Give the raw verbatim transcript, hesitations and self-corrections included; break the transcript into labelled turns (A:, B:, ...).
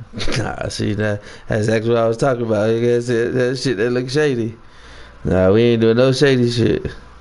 A: Nah, see that that's exactly what I was talking about. I guess that, that shit that look shady. Nah, we ain't doing no shady shit.